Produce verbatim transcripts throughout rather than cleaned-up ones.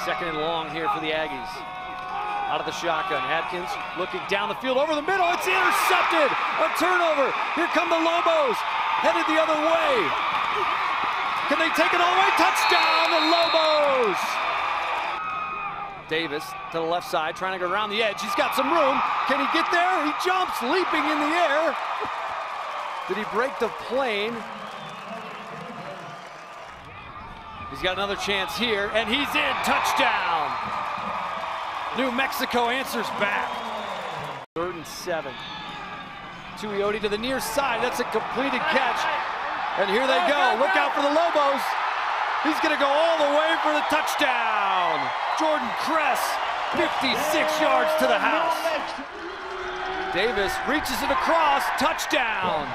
Second and long here for the Aggies. Out of the shotgun, Atkins looking down the field over the middle. It's intercepted. A turnover. Here come the Lobos, headed the other way. Can they take it all the way? Touchdown, the Lobos! Davis to the left side, trying to go around the edge. He's got some room. Can he get there? He jumps, leaping in the air. Did he break the plane? He's got another chance here, and he's in. Touchdown! New Mexico answers back. Third and seven. Tuioti to the near side. That's a completed catch. And here they go. Look out for the Lobos. He's going to go all the way for the touchdown. Jordan Kress, fifty-six yards to the house. Davis reaches it across. Touchdown.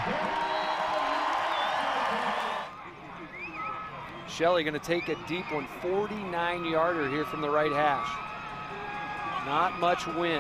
Shelley going to take a deep one, forty-nine yarder here from the right hash. Not much wind.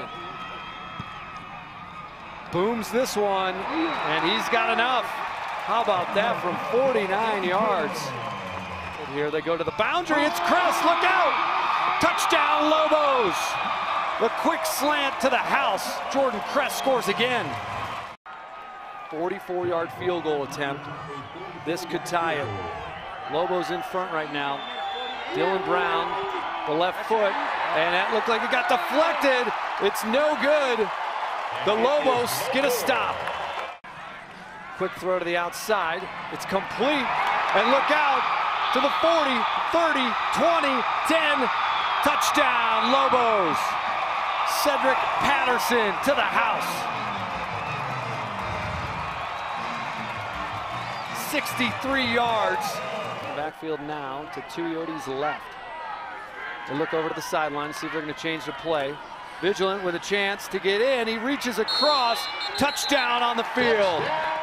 Booms this one, and he's got enough. How about that from forty-nine yards? And here they go to the boundary. It's Kress, look out! Touchdown, Lobos! The quick slant to the house. Jordan Kress scores again. forty-four yard field goal attempt. This could tie it. Lobos in front right now. Dylan Brown, the left foot, and that looked like it got deflected. It's no good. The Lobos get a stop. Quick throw to the outside. It's complete. And look out to the forty, thirty, twenty, ten. Touchdown, Lobos. Cedric Patterson to the house. sixty-three yards. Backfield now to Tuioti's left. They look over to the sideline to see if they're going to change the play. Vigilant with a chance to get in. He reaches across. Touchdown on the field.